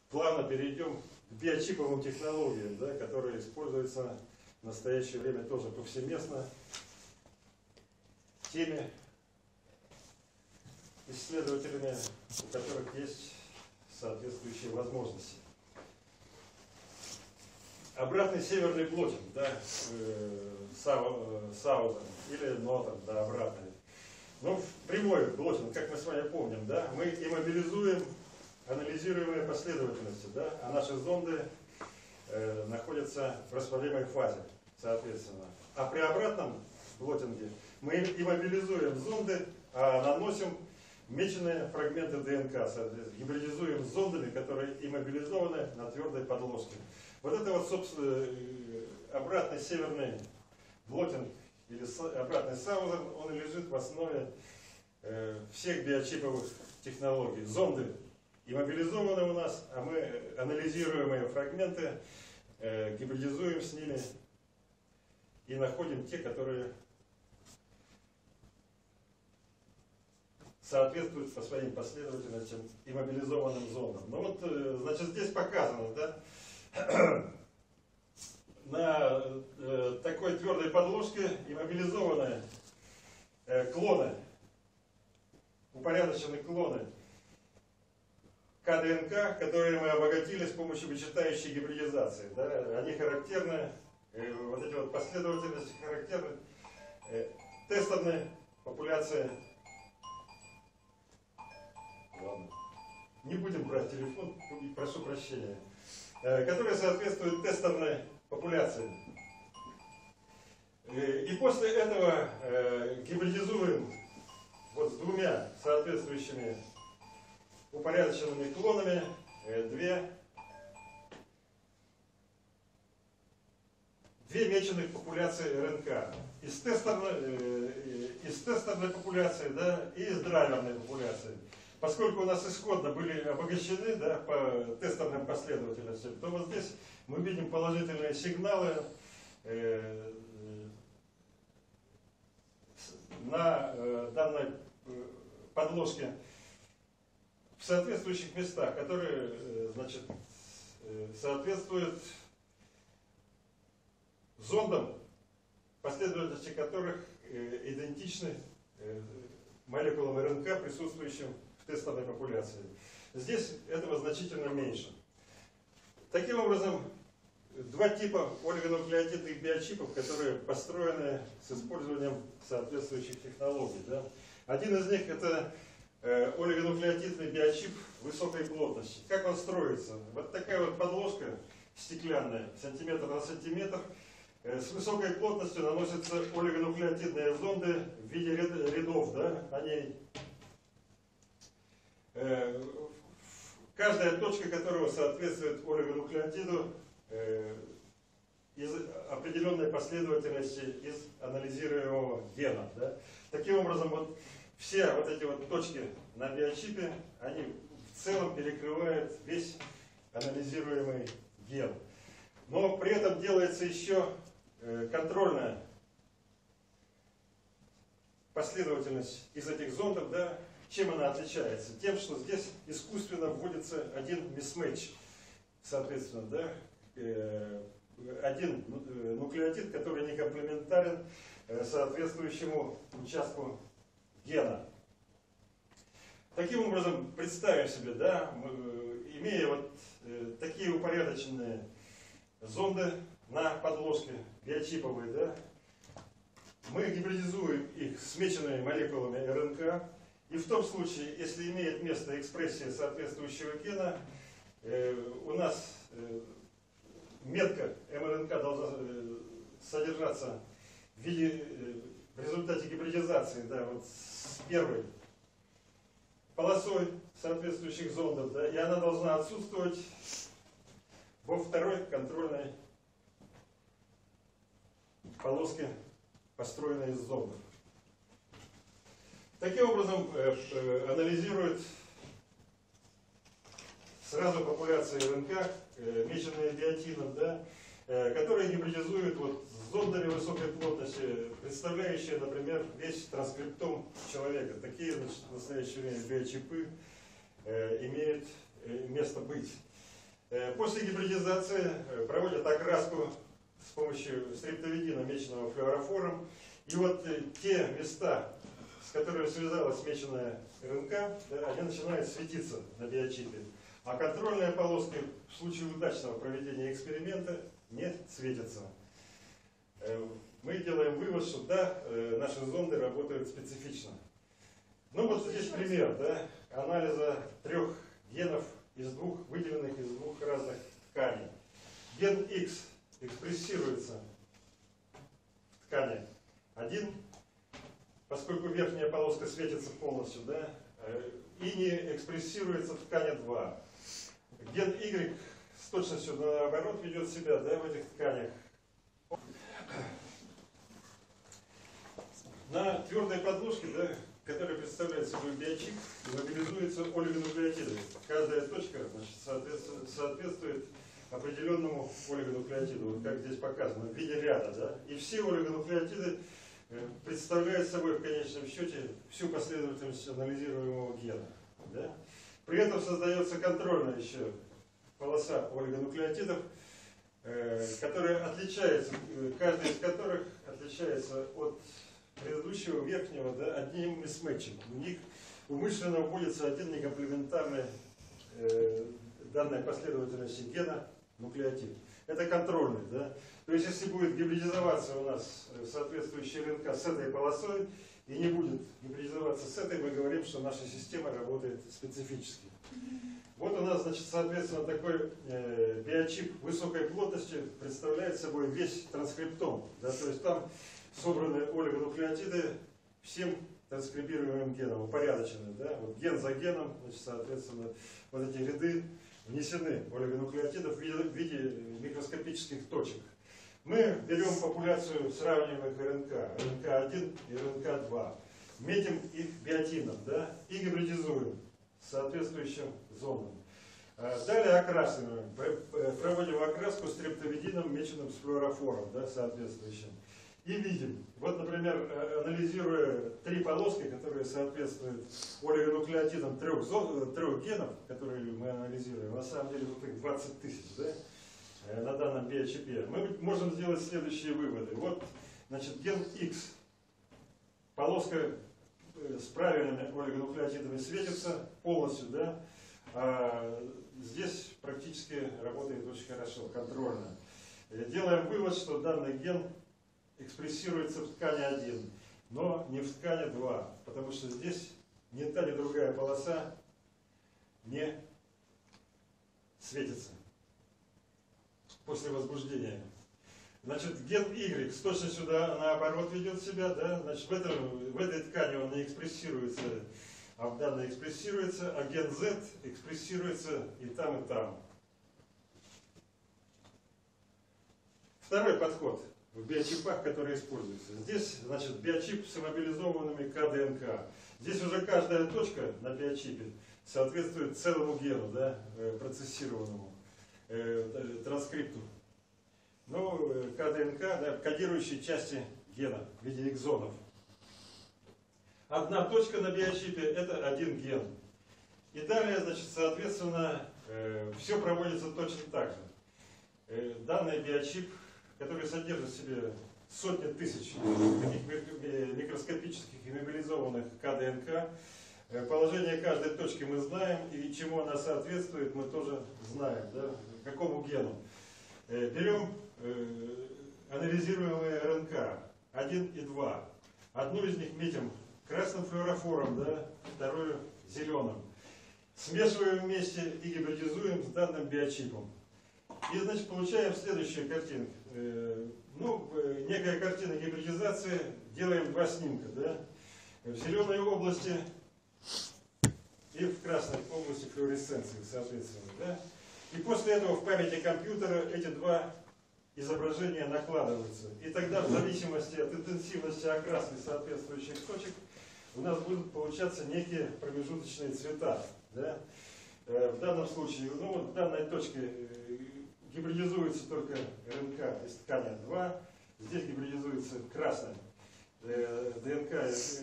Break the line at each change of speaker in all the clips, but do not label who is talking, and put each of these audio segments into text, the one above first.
плавно перейдем к биочиповым технологиям, да, которые используются в настоящее время тоже повсеместно теми исследователями, у которых есть соответствующие возможности. Обратный северный блотинг, да, Саузен или Нотон, да, обратный. Ну, прямой блотинг, как мы с вами помним, да, мы иммобилизуем анализируемые последовательности, да, а наши зонды находятся в расплавляемой фазе, соответственно. А при обратном блотинге мы иммобилизуем зонды, а наносим меченые фрагменты ДНК, соответственно, гибридизуем с зондами, которые иммобилизованы на твердой подложке. Вот это вот, собственно, обратный северный блотинг или обратный Саузен, он лежит в основе всех биочиповых технологий. Зонды иммобилизованы у нас, а мы анализируемые фрагменты гибридизуем с ними и находим те, которые соответствуют по своим последовательностям иммобилизованным зондам. Ну вот, значит, здесь показано, да, на такой твердой подложке иммобилизованные клоны, упорядоченные клоны КДНК, которые мы обогатили с помощью вычитающей гибридизации. Да, они характерны, вот эти вот последовательности характерны тестерной популяции. Ладно. Не будем брать телефон, прошу прощения. Которые соответствуют тестерной популяции. И после этого гибридизуем вот с двумя соответствующими упорядоченными клонами две меченых популяции РНК. Из тестерной популяции, да, и из драйверной популяции. Поскольку у нас исходно были обогащены, да, по тестерным последовательностям, то вот здесь мы видим положительные сигналы на данной подложке в соответствующих местах, которые, значит, соответствуют зондам, последовательности которых идентичны молекулам РНК, присутствующим в тестовой популяции. Здесь этого значительно меньше. Таким образом, два типа олигонуклеотидных биочипов, которые построены с использованием соответствующих технологий. Да. Один из них это олигонуклеотидный биочип высокой плотности. Как он строится? Вот такая вот подложка стеклянная, сантиметр на сантиметр, с высокой плотностью наносятся олигонуклеотидные зонды в виде рядов. Да. Они, каждая точка которого соответствует олигонуклеотиду из определенной последовательности из анализируемого гена. Да. Таким образом, вот все вот эти вот точки на биочипе, они в целом перекрывают весь анализируемый ген. Но при этом делается еще контрольная последовательность из этих зондов. Да. Чем она отличается? Тем, что здесь искусственно вводится один мисмэтч, соответственно, да, один нуклеотид, который не комплементарен соответствующему участку гена. Таким образом, представим себе, да, имея вот такие упорядоченные зонды на подложке биочиповые, да, мы гибридизуем их с меченными молекулами РНК, и в том случае, если имеет место экспрессия соответствующего гена, у нас метка МРНК должна содержаться в виде, в результате гибридизации, да, вот с первой полосой соответствующих зондов, да, и она должна отсутствовать во второй контрольной полоске, построенной из зондов. Таким образом, анализирует сразу популяции РНК, меченые биотином, да, которые гибридизуют вот с зондами высокой плотности, представляющие, например, весь транскриптом человека. Такие, значит, в настоящее время биочипы имеют место быть. После гибридизации проводят окраску с помощью стрептовидина, меченного флюорофором. И вот те места, с которыми связалась меченая РНК, да, они начинают светиться на биочипе. А контрольная полоска в случае удачного проведения эксперимента не светится. Мы делаем вывод, что да, наши зонды работают специфично. Ну вот здесь пример, да, анализа 3 генов выделенных из 2 разных тканей. Ген X экспрессируется в ткани 1, поскольку верхняя полоска светится полностью, да, и не экспрессируется в ткани 2. Ген Y с точностью наоборот ведет себя, да, в этих тканях. На твердой подложке, да, которая представляет собой биочип, мобилизуются олигонуклеотиды. Каждая точка, значит, соответствует определенному олигонуклеотиду, вот как здесь показано, в виде ряда. Да? И все олигонуклеотиды представляют собой в конечном счете всю последовательность анализируемого гена. Да? При этом создается контрольная еще полоса олигонуклеотидов, которая отличается, каждая из которых отличается от предыдущего верхнего, да, одним мисмэтчем. У них умышленно вводится один некомплементарный данной последовательности гена нуклеотид. Это контрольный. Да? То есть, если будет гибридизоваться у нас соответствующая РНК с этой полосой и не будет гибридизоваться с этой, мы говорим, что наша система работает специфически. Вот у нас, значит, соответственно, такой биочип высокой плотности представляет собой весь транскриптом. Да? То есть там собраны олигонуклеотиды всем транскрибируемым геном, упорядочены. Да? Вот ген за геном, значит, соответственно, вот эти ряды внесены олигонуклеотидов в виде микроскопических точек. Мы берем популяцию сравниваемых РНК, РНК-1 и РНК-2, метим их биотином, да, и гибридизуем соответствующим зондом. Далее окрашиваем, проводим окраску стрептовидином, меченным с флюорофором, да, соответствующим. И видим, вот, например, анализируя 3 полоски, которые соответствуют олигонуклеотидам 3 генов, которые мы анализируем, на самом деле тут их 20 тысяч, да, на данном биочипе, мы можем сделать следующие выводы. Вот, значит, ген X, полоска с правильными олигонуклеотидами светится полностью, да, а здесь практически работает очень хорошо, контрольно. Делаем вывод, что данный ген экспрессируется в ткани 1, но не в ткани 2, потому что здесь ни та, ни другая полоса не светится после возбуждения. Значит, ген Y с точностью наоборот ведет себя, да? Значит, в этой ткани он не экспрессируется, а в данной экспрессируется, а ген Z экспрессируется и там, и там. Второй подход в биочипах, которые используются. Здесь, значит, биочип с иммобилизованными КДНК. Здесь уже каждая точка на биочипе соответствует целому гену, да, процессированному транскрипту. Ну, КДНК, да, кодирующие части гена в виде экзонов. Одна точка на биочипе – это один ген. И далее, значит, соответственно, все проводится точно так же. Данный биочип, который содержит в себе сотни тысяч таких микроскопических иммобилизованных КДНК, положение каждой точки мы знаем, и чему она соответствует, мы тоже знаем, да, какому гену. Берем анализируемые РНК 1 и 2. Одну из них метим красным флюорофором, да, вторую зеленым. Смешиваем вместе и гибридизуем с данным биочипом. И, значит, получаем следующую картинку. Некая картина гибридизации, делаем 2 снимка, да, в зеленой области и в красной области флуоресценции, соответственно, да. И после этого в памяти компьютера эти 2 изображения накладываются. И тогда, в зависимости от интенсивности окраски соответствующих точек, у нас будут получаться некие промежуточные цвета. Да? В данном случае, в данной точке гибридизуется только РНК из ткани 2, здесь гибридизуется красный РНК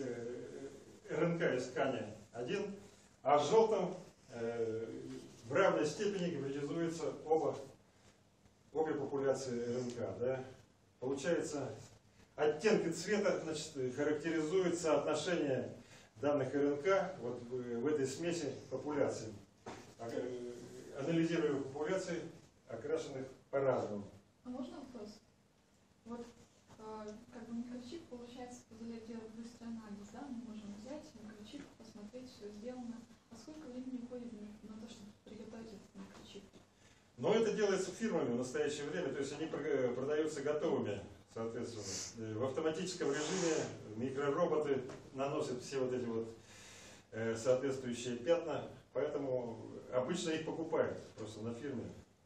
из ткани 1, а в желтом в равной степени гибридизуется создаются обе популяции РНК. Да? Получается, оттенки цвета, значит, характеризуют соотношение данных РНК вот в этой смеси популяций. Анализируя популяции, окрашенных по-разному.
А можно вопрос? Вот как бы микрочип, получается, позволяет делать быстрый анализ, да? Мы можем взять микрочип, посмотреть, все сделано. А сколько времени уходит на то, чтобы приготовить этот микрочип?
Но это делается фирмами в настоящее время, то есть они продаются готовыми, соответственно. В автоматическом режиме микророботы наносят все вот эти вот соответствующие пятна, поэтому обычно их покупают просто на фирме.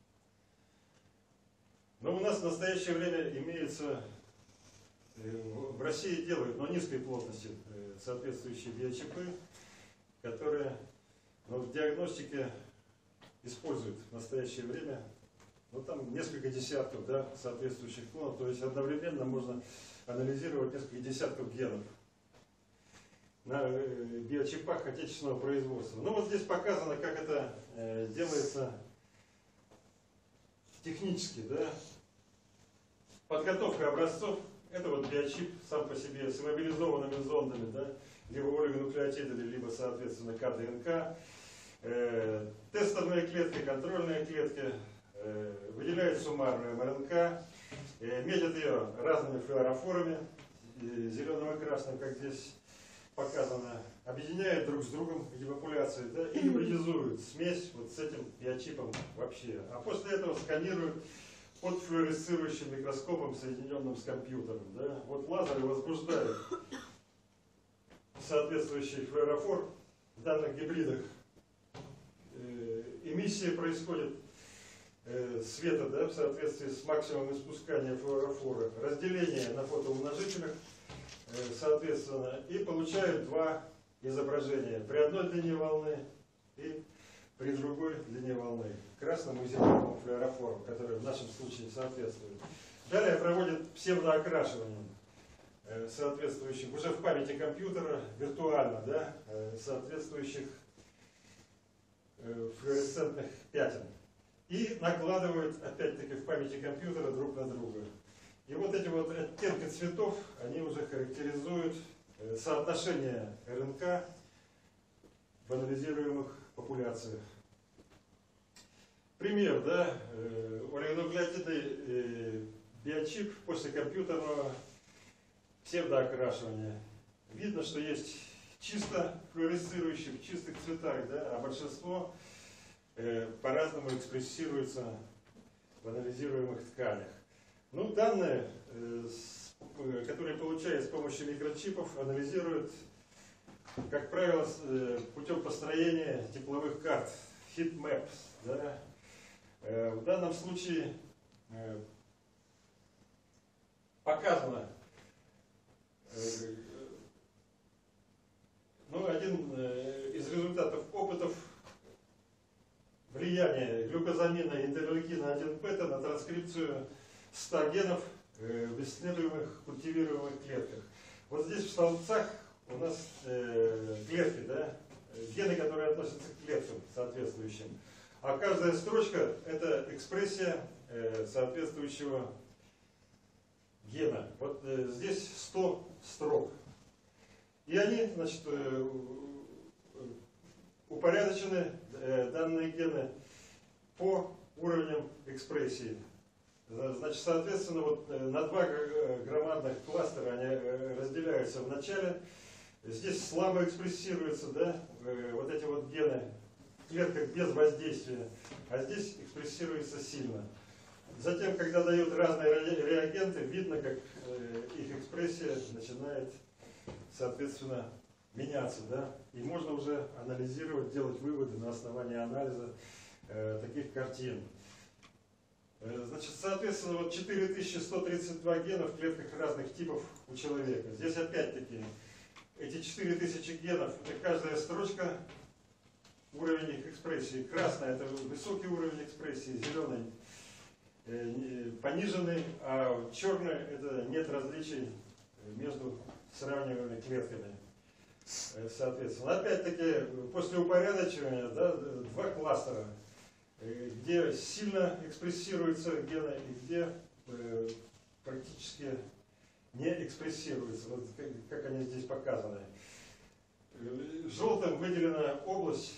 Но у нас в настоящее время имеется, в России делают, но низкой плотности, соответствующие биочипы, которые в диагностике используют в настоящее время, там несколько десятков, да, соответствующих клонов, то есть одновременно можно анализировать несколько десятков генов на биочипах отечественного производства. Вот здесь показано, как это делается технически, да. Подготовка образцов, это вот биочип сам по себе с иммобилизованными зондами, да, либо олигонуклеотиды, либо, соответственно, КДНК. Тестовые клетки, контрольные клетки, выделяют суммарную МРНК, медят ее разными флюорофорами, зеленым и красным, как здесь показано, объединяют друг с другом эти популяции, да, и гибридизуют смесь вот с этим биочипом вообще. А после этого сканируют под флуоресцирующим микроскопом, соединенным с компьютером. Да. Вот лазеры возбуждают соответствующий флюорофор в данных гибридах. Эмиссия происходит света, да, в соответствии с максимумом испускания флуорофора, разделение на фотоумножителях, соответственно, и получают два изображения при одной длине волны и при другой длине волны, красному и зеленому флюорофору, который в нашем случае соответствует. Далее проводят псевдоокрашивание соответствующих уже в памяти компьютера, виртуально, да, соответствующих флуоресцентных пятен. И накладывают, опять-таки, в памяти компьютера друг на друга. И вот эти вот оттенки цветов, они уже характеризуют соотношение РНК в анализируемых популяциях. Пример, да, олигонуклеотидный биочип после компьютерного псевдоокрашивания. Видно, что есть чисто флуоресцирующие в чистых цветах, да, а большинство по-разному экспрессируется в анализируемых тканях. Данные, которые получают с помощью микрочипов, анализируют, как правило, путем построения тепловых карт, heat-maps. Да. В данном случае показано один из результатов опытов влияние глюкозамина и интерлейкина 1-бета на транскрипцию 100 генов в исследуемых культивируемых клетках. Вот здесь в столбцах у нас клетки, да, гены, которые относятся к клеткам соответствующим. А каждая строчка – это экспрессия соответствующего гена. Вот здесь 100 строк. И они, значит, упорядочены, данные гены, по уровням экспрессии. Значит, соответственно, вот на два громадных кластера они разделяются в начале. Здесь слабо экспрессируются, да, вот эти вот гены в клетках без воздействия, а здесь экспрессируется сильно. Затем, когда дают разные реагенты, видно, как их экспрессия начинает, соответственно, меняться, да, и можно уже анализировать, делать выводы на основании анализа таких картин. Значит, соответственно, вот 4132 гена в клетках разных типов у человека. Здесь опять-таки эти 4000 генов, это каждая строчка, уровень их экспрессии. Красная — это высокий уровень экспрессии, зеленый пониженный, а черный — это нет различий между сравниваемыми клетками. Соответственно, опять-таки, после упорядочивания, да, два кластера где сильно экспрессируются гены и где практически не экспрессируются, вот как они здесь показаны. Желтым выделена область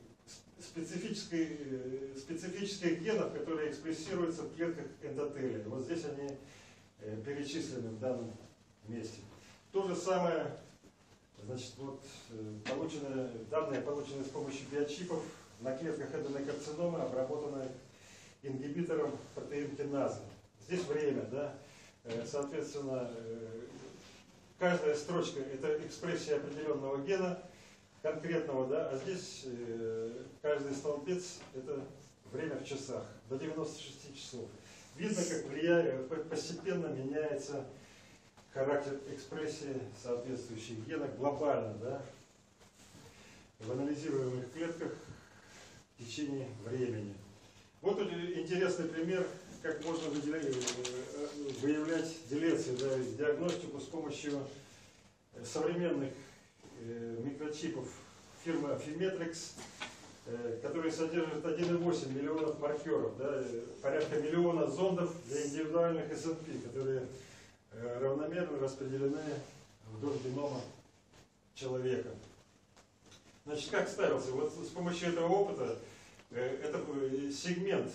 специфических генов, которые экспрессируются в клетках эндотелия. Вот здесь они перечислены в данном месте. То же самое, значит, вот, данные полученные с помощью биочипов на клетках аденокарциномы, обработанные ингибитором протеин-киназы. Здесь время, да, соответственно, каждая строчка – это экспрессия определенного гена, конкретного, да, а здесь каждый столбец – это время в часах, до 96 часов. Видно, как постепенно меняется характер экспрессии соответствующих генов глобально, да, в анализируемых клетках в течение времени. Вот тут интересный пример, как можно выявлять делецию, да, диагностику с помощью современных микрочипов фирмы Affymetrix, которые содержат 1,8 миллионов маркеров, да, порядка миллиона зондов для индивидуальных СНП, которые равномерно распределены вдоль генома человека. Значит, как ставился? Вот с помощью этого опыта, это сегмент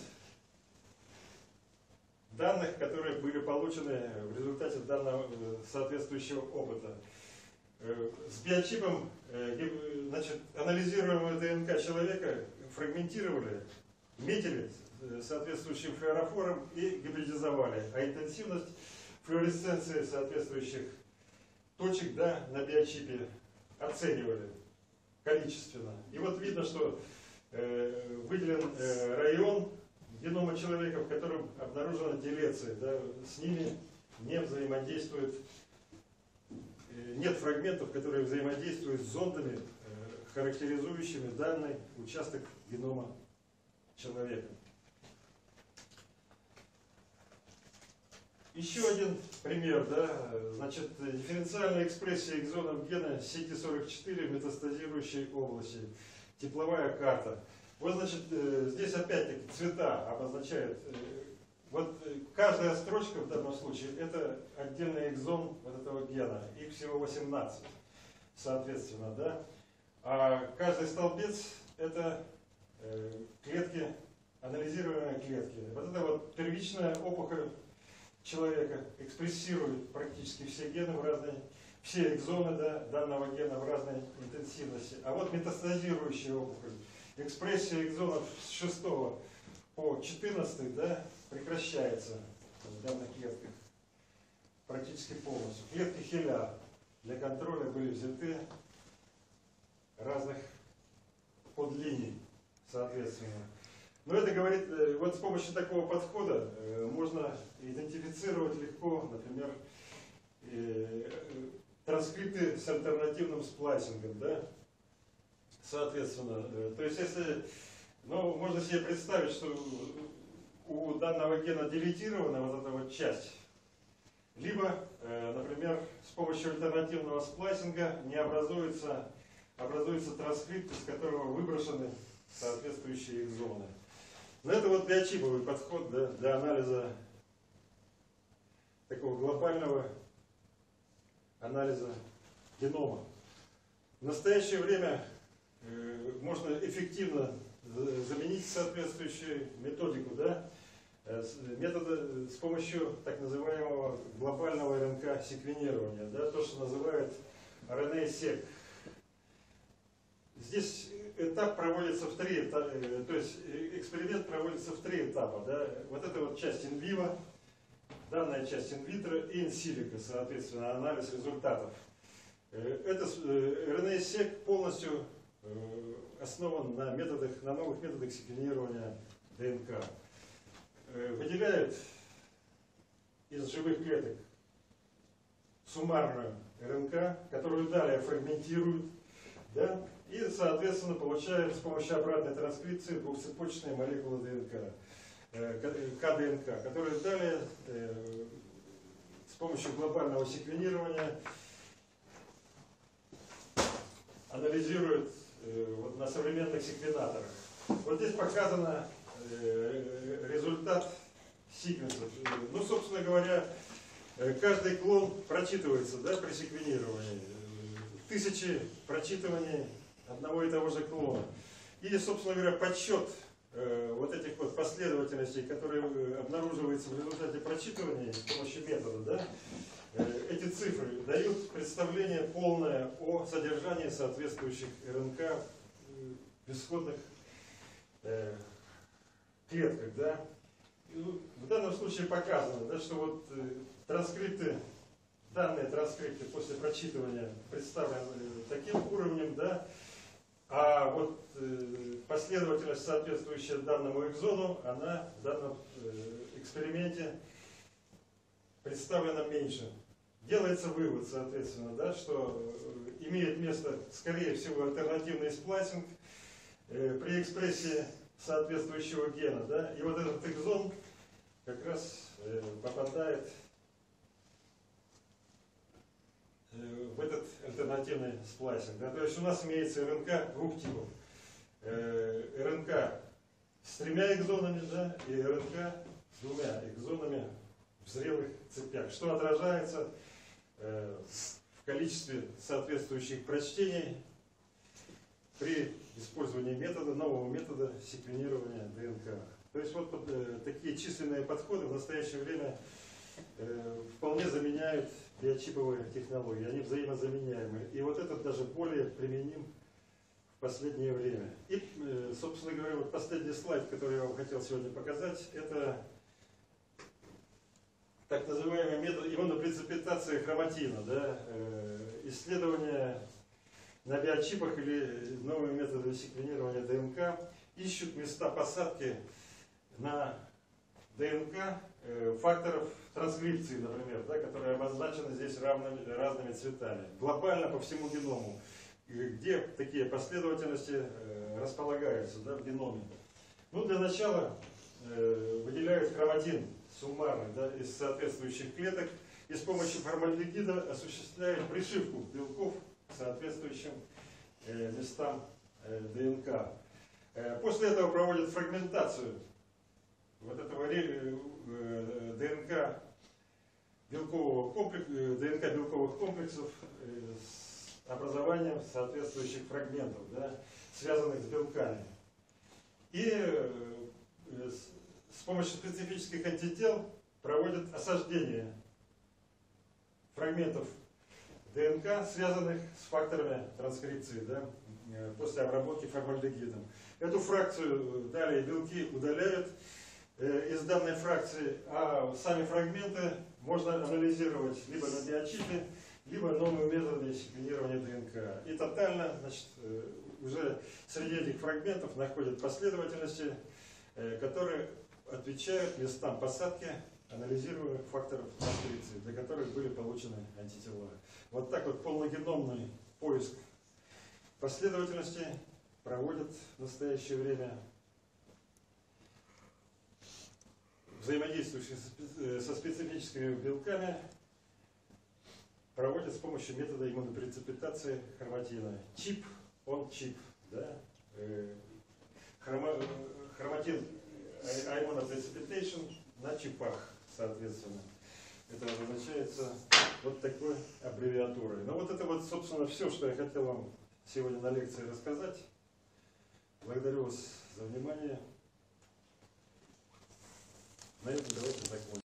данных, которые были получены в результате данного соответствующего опыта. С биочипом, значит, анализируемую ДНК человека фрагментировали, метили соответствующим флюорофором и гибридизовали, а интенсивность флуоресценции соответствующих точек, да, на биочипе оценивали количественно. И вот видно, что выделен район генома человека, в котором обнаружена делеция, да, с ними не взаимодействует, нет фрагментов, которые взаимодействуют с зондами, характеризующими данный участок генома человека. Еще один пример, да, значит, дифференциальная экспрессия экзонов гена CT44 в метастазирующей области, тепловая карта. Вот, значит, здесь опять-таки цвета обозначают, вот каждая строчка в данном случае это отдельный экзон вот этого гена, их всего 18, соответственно, да. А каждый столбец это клетки, анализируемые клетки. Вот это вот первичная опухоль человека экспрессирует практически все гены в разные, все экзоны, да, данного гена в разной интенсивности. А вот метастазирующая опухоль, экспрессия экзонов с 6 по 14, да, прекращается в данных клетках практически полностью. Клетки Хеля для контроля были взяты разных подлиний, соответственно. Но это говорит, вот с помощью такого подхода можно идентифицировать легко, например, транскрипты с альтернативным сплайсингом, да? Соответственно, то есть если, ну, можно себе представить, что у данного гена делетирована вот эта вот часть, либо, например, с помощью альтернативного сплайсинга не образуется транскрипт, из которого выброшены соответствующие экзоны. Но это вот биочиповый подход, да, для анализа, такого глобального анализа генома. В настоящее время можно эффективно заменить соответствующую методику, да, с помощью так называемого глобального РНК-секвенирования, да, то, что называют RNA-seq. Здесь этап проводится в 3 этапа, то есть эксперимент проводится в 3 этапа. Да. Вот это вот часть инвиво, данная часть инвитро и инсилико, соответственно, анализ результатов. Это RNA-seq полностью основан на новых методах секвенирования ДНК. Выделяет из живых клеток суммарную РНК, которую далее фрагментируют, да, и, соответственно, получают с помощью обратной транскрипции двухцепочечные молекулы ДНК, КДНК, которые далее с помощью глобального секвенирования анализируют вот на современных секвенаторах. Вот здесь показано результат секвенсов. Ну, собственно говоря, каждый клон прочитывается, да, при секвенировании. Тысячи прочитываний одного и того же клона. И, собственно говоря, подсчет вот этих вот последовательностей, которые обнаруживаются в результате прочитывания с помощью метода, да, эти цифры дают представление полное о содержании соответствующих РНК в исходных клетках. Да. И в данном случае показано, да, что вот транскрипты, данные транскрипты после прочитывания представлены таким уровнем, да, а вот последовательность, соответствующая данному экзону, она в данном эксперименте представлена меньше. Делается вывод, соответственно, да, что имеет место, скорее всего, альтернативный сплайсинг при экспрессии соответствующего гена. Да, и вот этот экзон как раз попадает в этот альтернативный сплайсинг. Да? То есть у нас имеется РНК двух типов. РНК с 3 экзонами, да, и РНК с 2 экзонами в зрелых цепях, что отражается в количестве соответствующих прочтений при использовании метода, нового метода секвенирования ДНК. То есть вот такие численные подходы в настоящее время вполне заменяют биочиповые технологии, они взаимозаменяемы. И вот этот даже более применим в последнее время. И, собственно говоря, вот последний слайд, который я вам хотел сегодня показать, это так называемый метод иммунопреципитации хроматина. Да? Исследования на биочипах или новые методы секвенирования ДНК ищут места посадки на ДНК факторов транскрипции, например, да, которые обозначены здесь разными цветами. Глобально по всему геному, где такие последовательности располагаются, да, в геноме. Ну, для начала выделяют хроматин суммарный, да, из соответствующих клеток и с помощью формальдегида осуществляют пришивку белков к соответствующим местам ДНК. После этого проводят фрагментацию вот этого ДНК белковых комплексов с образованием соответствующих фрагментов, да, связанных с белками. И с помощью специфических антител проводят осаждение фрагментов ДНК, связанных с факторами транскрипции, да, после обработки формальдегидом. Эту фракцию далее белки удаляют из данной фракции, а сами фрагменты можно анализировать либо на биочипе, либо новыми методами секвенирования ДНК. И тотально, значит, уже среди этих фрагментов находят последовательности, которые отвечают местам посадки анализируемых факторов транскрипции, для которых были получены антитела. Вот так вот полногеномный поиск последовательностей проводят в настоящее время взаимодействующие со специфическими белками, проводят с помощью метода иммунопреципитации хроматина. Чип on чип. Да? Хроматин immunoprecipitation на чипах, соответственно. Это обозначается вот такой аббревиатурой. Ну вот это вот, собственно, все, что я хотел вам сегодня на лекции рассказать. Благодарю вас за внимание. На этом давайте закончим.